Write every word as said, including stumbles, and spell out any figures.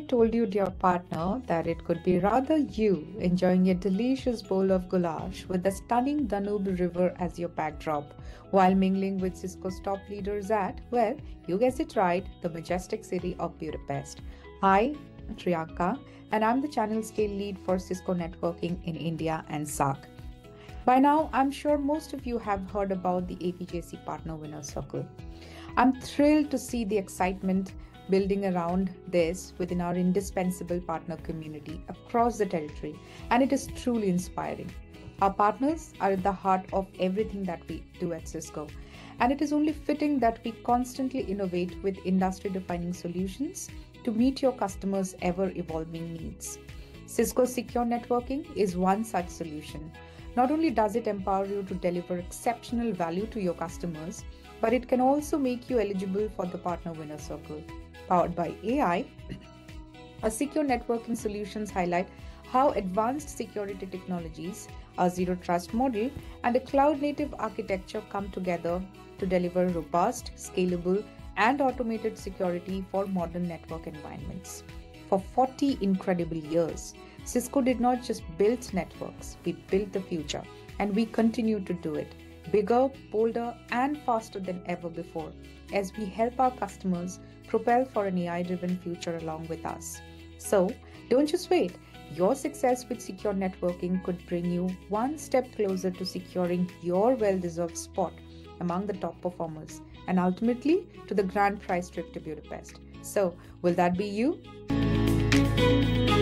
told you, dear partner, that it could be rather you enjoying a delicious bowl of goulash with the stunning Danube River as your backdrop, while mingling with Cisco's top leaders at, well, you guessed it right, the majestic city of Budapest. Hi, I'm Priyanka, and I'm the channel scale lead for Cisco Networking in India and SAARC. By now, I'm sure most of you have heard about the A P J C Partner Winner Circle. I'm thrilled to see the excitement building around this within our indispensable partner community across the territory, and it is truly inspiring. Our partners are at the heart of everything that we do at Cisco, and it is only fitting that we constantly innovate with industry-defining solutions to meet your customers' ever-evolving needs. Cisco Secure Networking is one such solution. Not only does it empower you to deliver exceptional value to your customers, but it can also make you eligible for the Partner Winner Circle. Powered by A I, our secure networking solutions highlight how advanced security technologies, a zero trust model, and a cloud-native architecture come together to deliver robust, scalable, and automated security for modern network environments. For forty incredible years, Cisco did not just build networks, we built the future, and we continue to do it bigger, bolder, and faster than ever before as we help our customers propel for an A I-driven future along with us. So, don't just wait. Your success with secure networking could bring you one step closer to securing your well-deserved spot among the top performers and ultimately to the grand prize trip to Budapest. So, will that be you?